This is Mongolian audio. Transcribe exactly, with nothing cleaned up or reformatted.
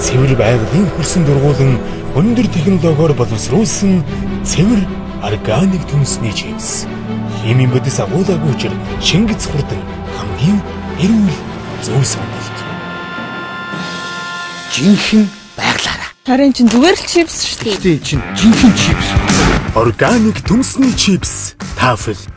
цэвэр байгалийн хөрсөн дургуулan өндөр технологиор боловсруулсан цэвэр органик төмсний чипс. Химийн бодис агуулаагүй учир шингэц хурдан хамгийн эрүүл зөв сонголт. Жинхэнэ байглаараа. Харин чин зүгээр л чипс шүү дээ. Тэ чин жинхэнэ чипс. Органик төмсний чипс. Тафл.